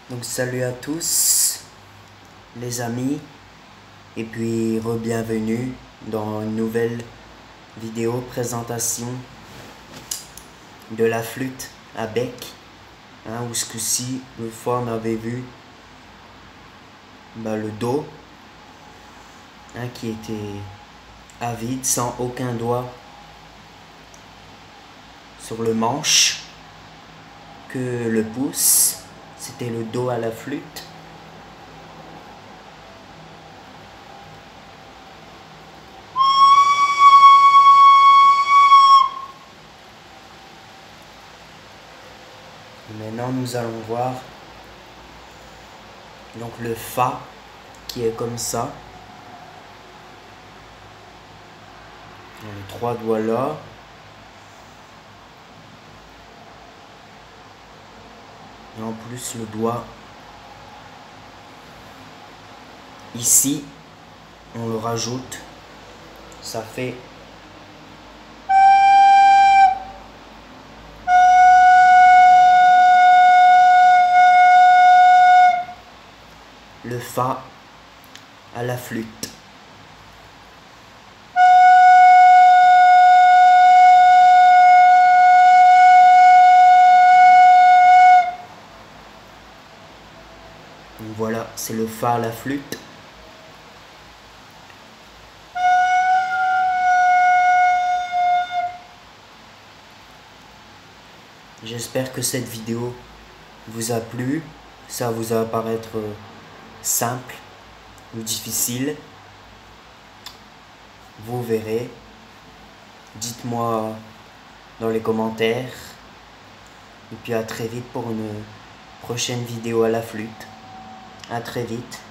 Donc salut à tous les amis et puis re-bienvenue dans une nouvelle vidéo présentation de la flûte à bec, où ce coup-ci, l'autre fois on avait vu le dos qui était à vide, sans aucun doigt sur le manche, que le pouce, c'était le dos à la flûte. Maintenant nous allons voir donc le Fa qui est comme ça. Les trois doigts là. Et en plus le doigt ici, on le rajoute. Ça fait le Fa à la flûte. Donc voilà, c'est le Fa à la flûte. J'espère que cette vidéo vous a plu. Ça vous va paraître simple ou difficile. Vous verrez. Dites-moi dans les commentaires. Et puis à très vite pour une prochaine vidéo à la flûte. À très vite.